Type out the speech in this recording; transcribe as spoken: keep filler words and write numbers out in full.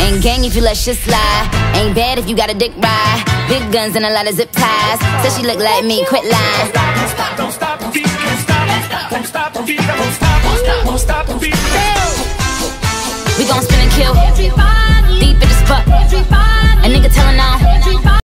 Ain't gang if you let shit slide. Ain't bad if you got a dick ride. Big guns and a lot of zip ties. Said she look like me, quit lying. Don't stop, don't stop, don't stop, don't stop, don't stop, don't stop, don't stop, don't stop, don't stop, don't stop. We gon' spin and kill. Everybody, Deep in the spot. everybody. A nigga telling on.